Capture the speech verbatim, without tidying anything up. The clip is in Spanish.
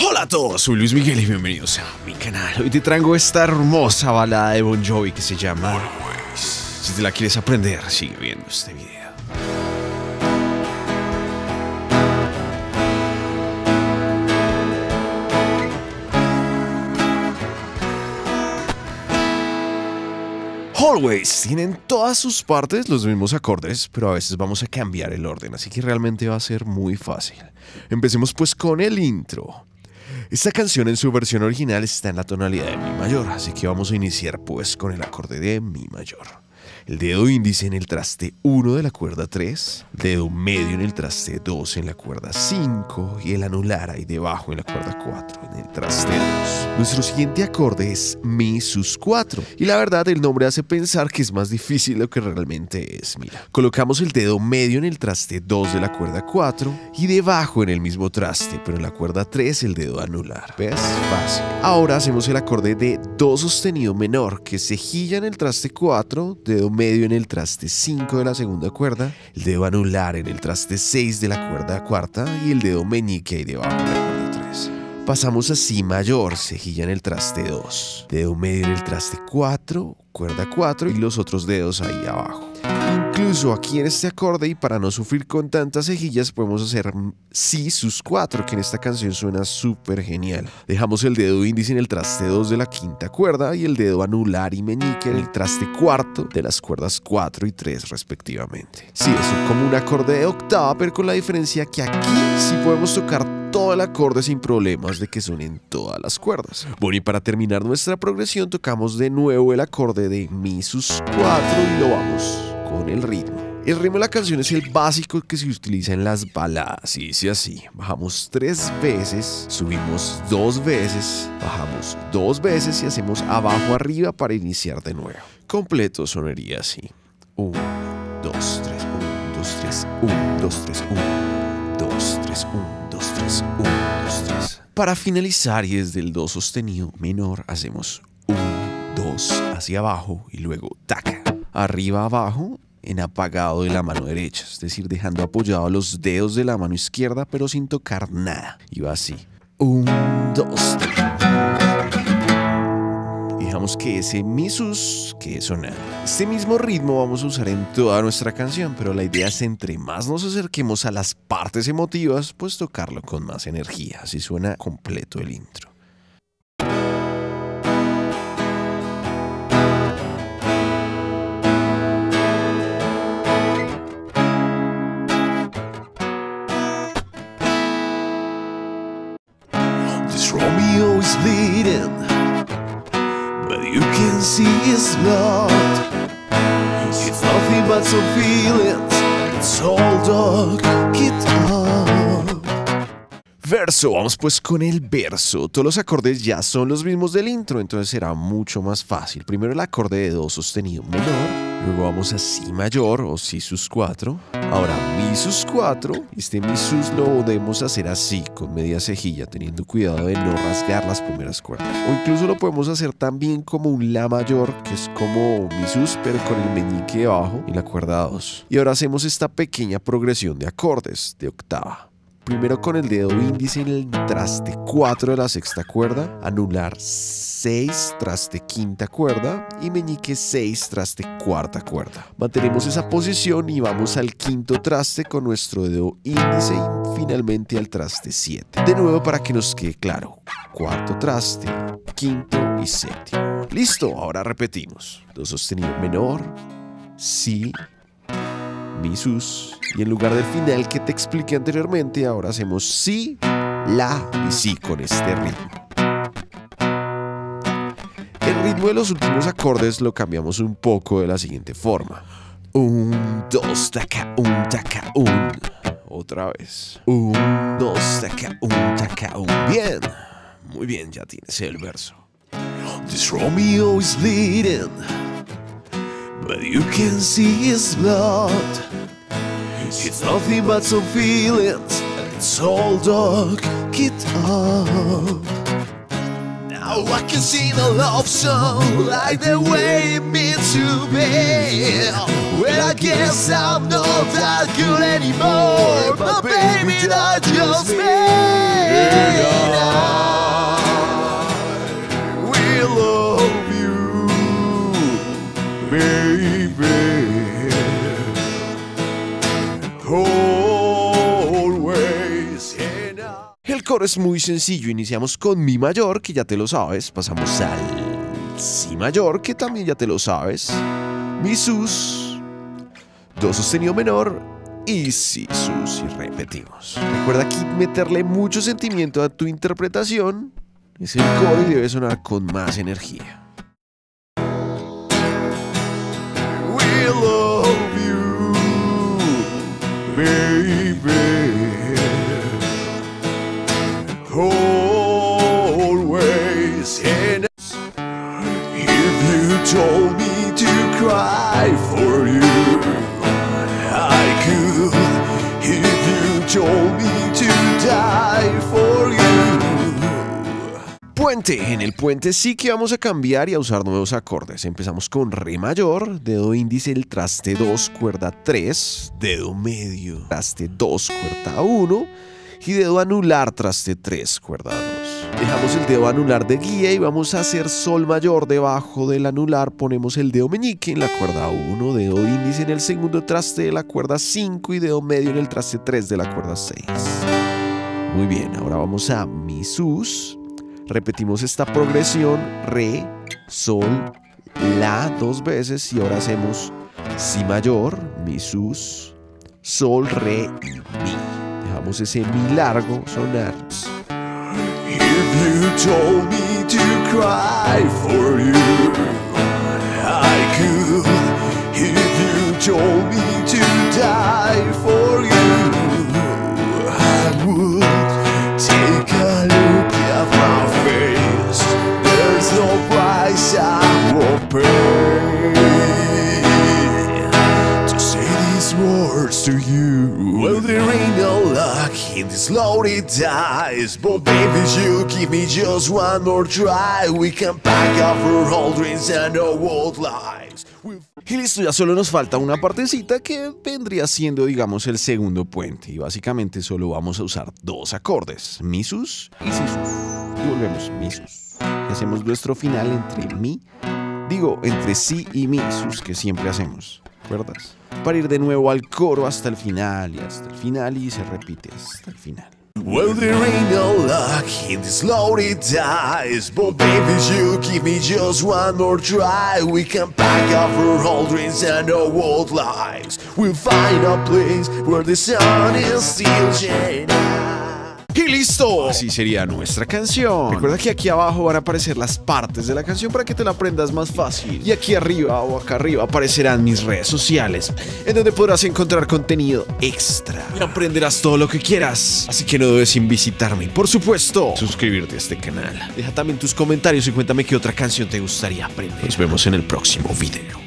Hola a todos, soy Luis Miguel y bienvenidos a mi canal. Hoy te traigo esta hermosa balada de Bon Jovi que se llama Always. Si te la quieres aprender, sigue viendo este video. Always tienen todas sus partes los mismos acordes, pero a veces vamos a cambiar el orden, así que realmente va a ser muy fácil. Empecemos pues con el intro. Esta canción en su versión original está en la tonalidad de Mi mayor, así que vamos a iniciar pues con el acorde de Mi mayor. El dedo índice en el traste uno de la cuerda tres, el dedo medio en el traste dos en la cuerda cinco y el anular ahí debajo en la cuerda cuatro en el traste dos. Nuestro siguiente acorde es Mi sus cuatro y la verdad el nombre hace pensar que es más difícil de lo que realmente es. Mira, colocamos el dedo medio en el traste dos de la cuerda cuatro y debajo en el mismo traste, pero en la cuerda tres el dedo anular. ¿Ves? Fácil. Ahora hacemos el acorde de Do sostenido menor, que es cejilla en el traste cuatro, dedo medio en el traste cinco de la segunda cuerda, el dedo anular en el traste seis de la cuerda cuarta y el dedo meñique ahí debajo en la cuerda tres. Pasamos a Si mayor, cejilla en el traste dos, dedo medio en el traste cuatro, cuerda cuatro y los otros dedos ahí abajo. Incluso aquí en este acorde, y para no sufrir con tantas cejillas, podemos hacer Si sus cuatro, que en esta canción suena súper genial. Dejamos el dedo índice en el traste dos de la quinta cuerda y el dedo anular y meñique en el traste cuarto de las cuerdas cuatro y tres respectivamente. Sí, es como un acorde de octava, pero con la diferencia que aquí sí podemos tocar todo el acorde sin problemas de que suenen todas las cuerdas. Bueno, y para terminar nuestra progresión tocamos de nuevo el acorde de Mi sus cuatro y lo vamos con el ritmo. El ritmo de la canción es el básico que se utiliza en las baladas y dice así: bajamos tres veces, subimos dos veces, bajamos dos veces y hacemos abajo arriba para iniciar de nuevo. Completo sonaría así: uno, dos, tres, uno, dos, tres, uno, dos, tres, uno, dos, tres, uno, dos, tres, uno, dos, tres. Para finalizar, y desde el Do sostenido menor hacemos uno, dos hacia abajo y luego taca, arriba abajo en apagado de la mano derecha, es decir, dejando apoyados los dedos de la mano izquierda pero sin tocar nada. Y va así: uno, dos, tres. Y dejamos que ese Mi sus quede sonando. Este mismo ritmo vamos a usar en toda nuestra canción, pero la idea es entre más nos acerquemos a las partes emotivas, pues tocarlo con más energía. Así suena completo el intro. Romeo is bleeding, but you can see his blood. It's nothing but some feelings, it's all dog, get up. Verso, vamos pues con el verso. Todos los acordes ya son los mismos del intro, entonces será mucho más fácil. Primero el acorde de Do sostenido menor, luego vamos a Si mayor o Si sus cuatro, ahora Mi sus cuatro. Este Mi sus lo podemos hacer así, con media cejilla, teniendo cuidado de no rasgar las primeras cuerdas. O incluso lo podemos hacer también como un La mayor, que es como Mi sus, pero con el meñique abajo en la cuerda dos. Y ahora hacemos esta pequeña progresión de acordes de octava. Primero con el dedo índice en el traste cuatro de la sexta cuerda, anular seis traste quinta cuerda y meñique seis traste cuarta cuerda. Mantenemos esa posición y vamos al quinto traste con nuestro dedo índice y finalmente al traste siete. De nuevo para que nos quede claro: cuarto traste, quinto y séptimo. Listo, ahora repetimos: Do sostenido menor, Si, Mi sus, y en lugar del final que te expliqué anteriormente, ahora hacemos Si, La y Si con este ritmo. El ritmo de los últimos acordes lo cambiamos un poco de la siguiente forma: un, dos, taca, un, taca, un. Otra vez: un, dos, taca, un, taca, un. Bien, muy bien, ya tienes el verso. This Romeo is bleeding, but you can see his blood. It's nothing but some feelings, it's all dog, get up. Now I can sing a love song like the way it meant to be. Well, I guess I'm not that good anymore, but baby, that's just me. es muy sencillo, iniciamos con mi mayor, que ya te lo sabes, pasamos al si mayor, que también ya te lo sabes, mi sus, do sostenido menor y si sus, y repetimos. Recuerda aquí meterle mucho sentimiento a tu interpretación, es el coro y debe sonar con más energía. We love you, baby. Always. And if you told me to cry for you, I could. If you told me to die for you. Puente. En el puente sí que vamos a cambiar y a usar nuevos acordes. Empezamos con re mayor, dedo índice, el traste dos, cuerda tres, dedo medio, traste dos, cuerda uno y dedo anular, traste tres, cuerda dos. Dejamos el dedo anular de guía y vamos a hacer sol mayor. Debajo del anular ponemos el dedo meñique en la cuerda uno, dedo índice en el segundo traste de la cuerda cinco y dedo medio en el traste tres de la cuerda seis. Muy bien, ahora vamos a mi sus. Repetimos esta progresión, re, sol, la dos veces y ahora hacemos si mayor, mi sus, sol, re y mi. Dejamos ese mi largo sonar. If you told me to cry for you, I could. If you told me to die for you, I would. Take a look at my face. There's no price I won't pay to say these words to you. Well, there ain't no luck in this loaded dice, but baby, you give me just one more try. We can pack up our old dreams and our old lives. We've... Y listo, ya solo nos falta una partecita que vendría siendo, digamos, el segundo puente. Y básicamente solo vamos a usar dos acordes, mi sus y si sus. Y volvemos, mi sus. Y hacemos nuestro final entre mi, digo, entre si y mi sus, que siempre hacemos, ¿verdad? Para ir de nuevo al coro hasta el final y hasta el final y se repite hasta el final. Well, there ain't no luck in this loaded dice, but baby, you give me just one more try. We can pack up our old dreams and our old lives. We'll find a place where the sun is still shining. ¡Y listo! Así sería nuestra canción. Recuerda que aquí abajo van a aparecer las partes de la canción para que te la aprendas más fácil. Y aquí arriba o acá arriba aparecerán mis redes sociales, en donde podrás encontrar contenido extra y aprenderás todo lo que quieras. Así que no dudes en visitarme y, por supuesto, suscribirte a este canal. Deja también tus comentarios y cuéntame qué otra canción te gustaría aprender. Nos vemos en el próximo video.